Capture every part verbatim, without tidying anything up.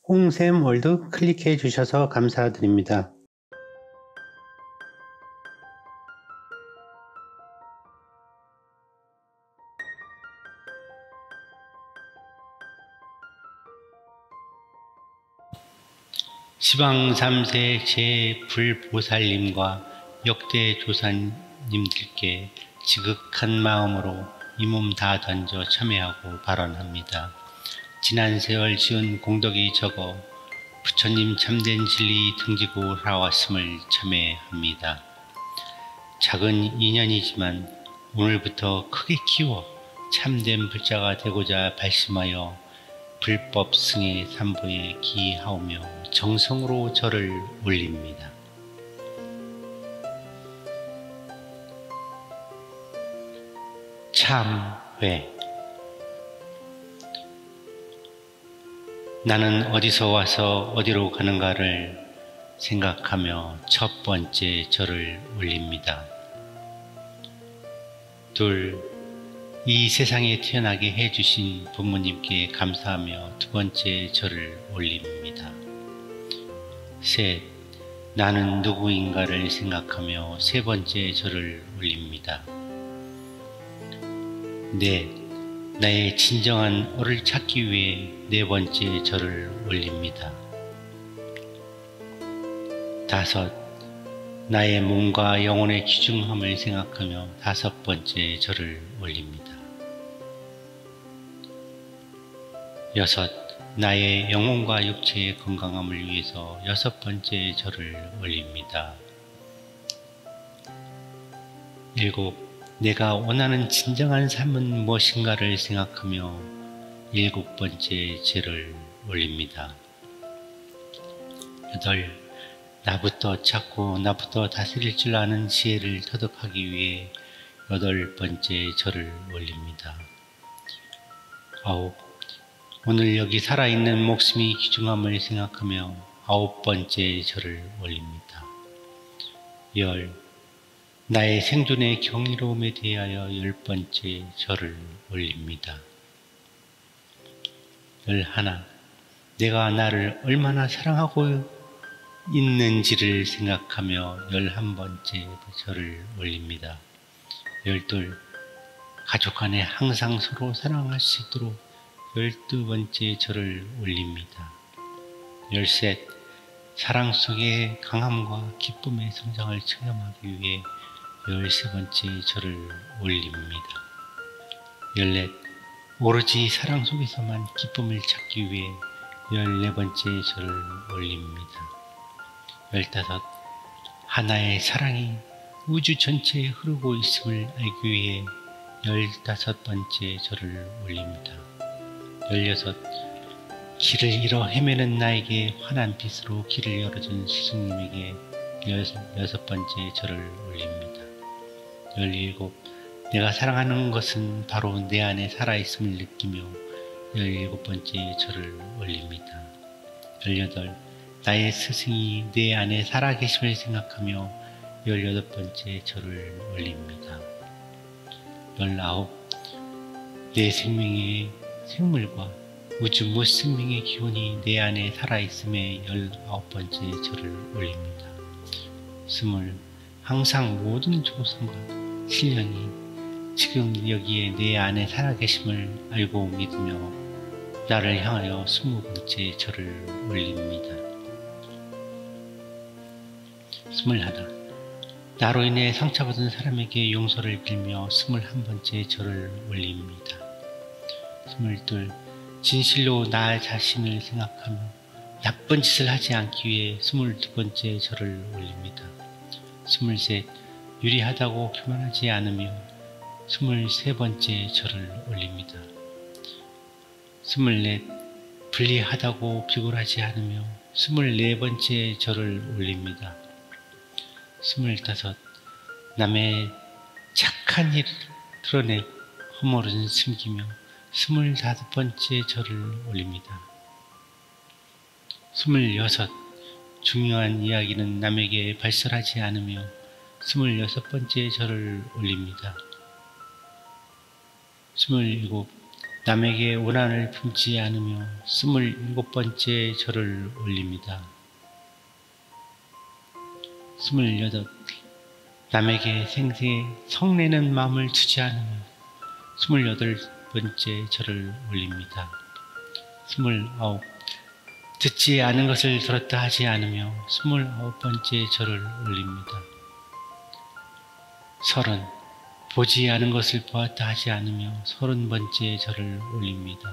홍샘월드 클릭해 주셔서 감사드립니다. 시방 삼 세 제불보살님과 역대 조사님들께 지극한 마음으로 이 몸 다 던져 참회하고 발언합니다. 지난 세월 지은 공덕이 적어 부처님 참된 진리 등지고 살아왔음을 참회합니다. 작은 인연이지만 오늘부터 크게 키워 참된 불자가 되고자 발심하여 불법 승의 삼보에 기하오며 정성으로 절을 올립니다. 참회. 나는 어디서 와서 어디로 가는가를 생각하며 첫 번째 절을 올립니다. 둘, 이 세상에 태어나게 해주신 부모님께 감사하며 두 번째 절을 올립니다. 셋, 나는 누구인가를 생각하며 세 번째 절을 올립니다. 넷, 나의 진정한 어를 찾기 위해 네 번째 절을 올립니다. 다섯, 나의 몸과 영혼의 귀중함을 생각하며 다섯 번째 절을 올립니다. 여섯, 나의 영혼과 육체의 건강함을 위해서 여섯 번째 절을 올립니다. 일곱, 내가 원하는 진정한 삶은 무엇인가를 생각하며 일곱 번째 절을 올립니다. 여덟, 나부터 찾고 나부터 다스릴 줄 아는 지혜를 터득하기 위해 여덟 번째 절을 올립니다. 아홉, 오늘 여기 살아있는 목숨이 귀중함을 생각하며 아홉 번째 절을 올립니다. 열, 나의 생존의 경이로움에 대하여 열 번째 절을 올립니다. 열하나, 내가 나를 얼마나 사랑하고 있는지를 생각하며 열한 번째 절을 올립니다. 열둘, 가족 간에 항상 서로 사랑할 수 있도록 열두 번째 절을 올립니다. 열셋, 사랑 속의 강함과 기쁨의 성장을 체험하기 위해 열세 번째 절을 올립니다. 열넷, 오로지 사랑 속에서만 기쁨을 찾기 위해 열네 번째 절을 올립니다. 열다섯, 하나의 사랑이 우주 전체에 흐르고 있음을 알기 위해 열다섯 번째 절을 올립니다. 열여섯, 길을 잃어 헤매는 나에게 환한 빛으로 길을 열어준 스승님에게 열여섯 번째 절을 올립니다. 열일곱, 내가 사랑하는 것은 바로 내 안에 살아있음을 느끼며 열일곱 번째 절을 올립니다. 열여덟, 나의 스승이 내 안에 살아계심을 생각하며 열여덟 번째 절을 올립니다. 열아홉, 내 생명의 생물과 우주 무 생명의 기운이 내 안에 살아있음에 열아홉 번째 절을 올립니다. 스물, 항상 모든 조상과 신령이 지금 여기에 내 안에 살아계심을 알고 믿으며 나를 향하여 스무 번째 절을 올립니다. 스물하나, 나로 인해 상처받은 사람에게 용서를 빌며 스물한 번째 절을 올립니다. 스물둘, 진실로 나 자신을 생각하며 나쁜 짓을 하지 않기 위해 스물두 번째 절을 올립니다. 스물셋, 유리하다고 교만하지 않으며 스물세 번째 절을 올립니다. 스물넷, 불리하다고 비굴하지 않으며 스물네 번째 절을 올립니다. 스물다섯, 남의 착한 일을 드러내 허물은 숨기며 스물다섯 번째 절을 올립니다. 스물여섯, 중요한 이야기는 남에게 발설하지 않으며 스물여섯 번째 절을 올립니다. 스물일곱, 남에게 원한을 품지 않으며 스물일곱 번째 절을 올립니다. 스물여덟, 남에게 생생에 성내는 마음을 주지 않으며 스물여덟 번째 절을 올립니다. 스물아홉, 듣지 않은 것을 들었다 하지 않으며 스물아홉 번째 절을 올립니다. 서른, 보지 않은 것을 보았다 하지 않으며 서른 번째 절을 올립니다.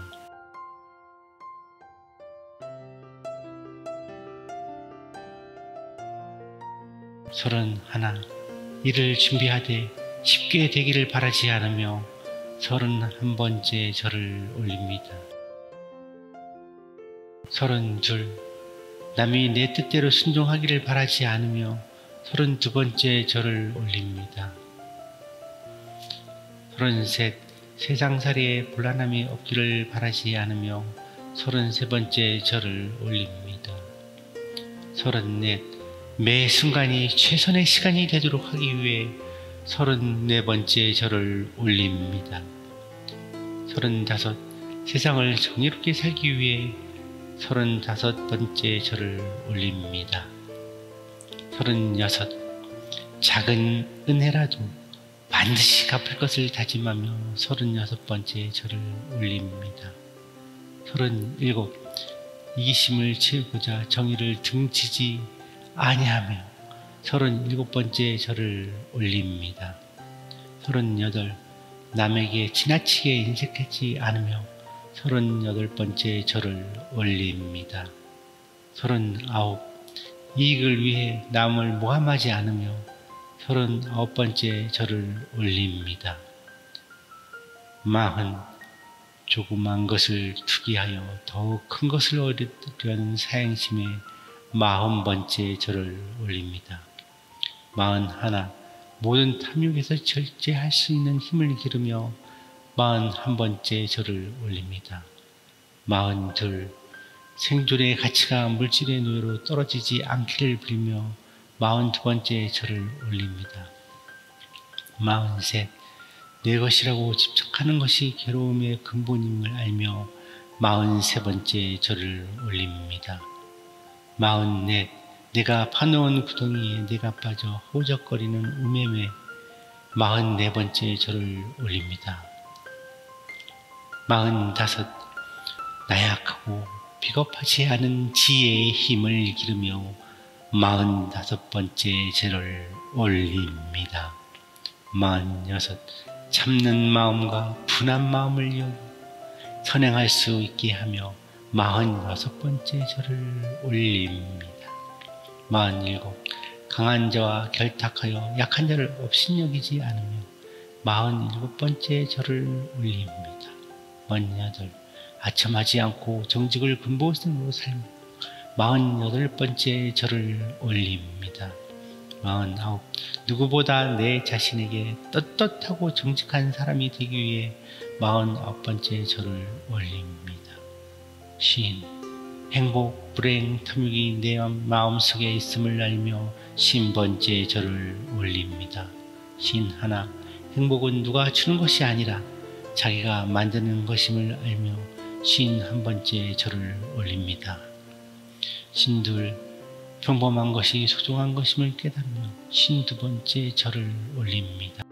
서른 하나, 이를 준비하되 쉽게 되기를 바라지 않으며 서른 한 번째 절을 올립니다. 서른 둘, 남이 내 뜻대로 순종하기를 바라지 않으며 서른 두 번째 절을 올립니다. 서른 셋, 세상살이에 불안함이 없기를 바라지 않으며 서른 세 번째 절을 올립니다. 서른 넷, 매 순간이 최선의 시간이 되도록 하기 위해 서른 네 번째 절을 올립니다. 서른 다섯, 세상을 정의롭게 살기 위해 서른 다섯 번째 절을 올립니다. 서른 여섯, 작은 은혜라도 반드시 갚을 것을 다짐하며 서른 여섯 번째 절을 올립니다. 서른 일곱, 이기심을 채우고자 정의를 등지지 아니하며 서른 일곱 번째 절을 올립니다. 서른 여덟, 남에게 지나치게 인색하지 않으며 서른 여덟 번째 절을 올립니다. 서른 아홉, 이익을 위해 남을 모함하지 않으며 서른 아홉 번째 절을 올립니다. 마흔, 조그만 것을 투기하여 더욱 큰 것을 얻으려는 사행심에 마흔 번째 절을 올립니다. 마흔 하나, 모든 탐욕에서 절제할 수 있는 힘을 기르며 마흔 한 번째 절을 올립니다. 마흔 둘, 생존의 가치가 물질의 노예로 떨어지지 않기를 빌며 마흔 두 번째 절을 올립니다. 마흔 셋, 내 것이라고 집착하는 것이 괴로움의 근본임을 알며 마흔 세 번째 절을 올립니다. 마흔 넷, 내가 파놓은 구덩이에 내가 빠져 허우적거리는 우매매 마흔 네 번째 절을 올립니다. 마흔 다섯, 나약하고 비겁하지 않은 지혜의 힘을 기르며 마흔 다섯 번째 절을 올립니다. 마흔 여섯, 참는 마음과 분한 마음을 여기 선행할 수 있게 하며 마흔 여섯 번째 절을 올립니다. 마흔 일곱, 강한 자와 결탁하여 약한 자를 업신여기지 않으며 마흔 일곱 번째 절을 올립니다. 마흔 여덟, 아첨하지 않고 정직을 근본으로 살며 마흔 여덟 번째 절을 올립니다. 마흔 아홉, 누구보다 내 자신에게 떳떳하고 정직한 사람이 되기 위해 마흔 아홉 번째 절을 올립니다. 쉰, 행복, 불행, 탐욕이 내 마음속에 있음을 알며 쉰 번째 절을 올립니다. 쉰 하나, 행복은 누가 주는 것이 아니라 자기가 만드는 것임을 알며 쉰 한 번째 절을 올립니다. 쉰 둘, 평범한 것이 소중한 것임을 깨달으며 쉰 두 번째 절을 올립니다.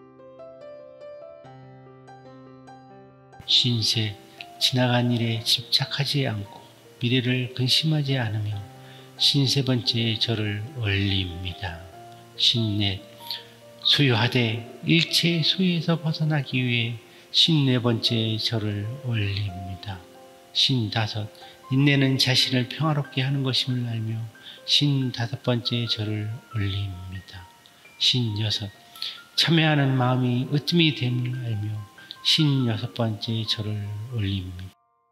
쉰 셋, 지나간 일에 집착하지 않고 미래를 근심하지 않으며 쉰 세 번째 절을 올립니다. 쉰 넷, 소유하되 일체의 소유에서 벗어나기 위해 쉰 네 번째 절을 올립니다. 쉰 다섯, 인내는 자신을 평화롭게 하는 것임을 알며 쉰 다섯 번째 절을 올립니다. 쉰 여섯, 참여하는 마음이 으뜸이 됨을 알며 쉰 여섯 번째 절을 올립니다.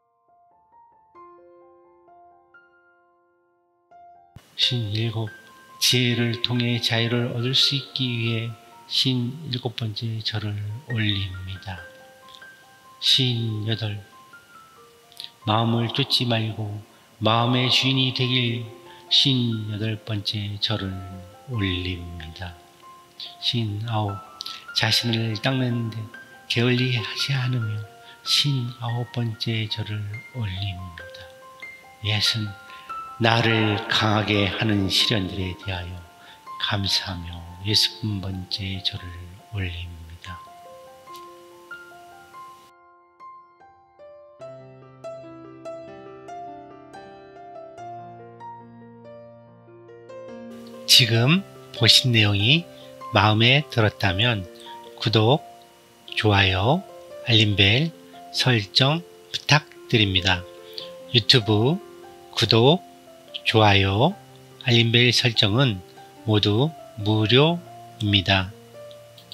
쉰 일곱, 지혜를 통해 자유를 얻을 수 있기 위해 쉰 일곱 번째 절을 올립니다. 쉰 여덟, 마음을 쫓지 말고 마음의 주인이 되길 쉰 여덟 번째 절을 올립니다. 쉰 아홉, 자신을 닦는데 게을리 하지 않으며 쉰아홉 번째 절을 올립니다. 예수는 나를 강하게 하는 시련들에 대하여 감사하며 예순 번째 절을 올립니다. 지금 보신 내용이 마음에 들었다면 구독, 좋아요, 알림벨 설정 부탁드립니다. 유튜브 구독, 좋아요, 알림벨 설정은 모두 무료입니다.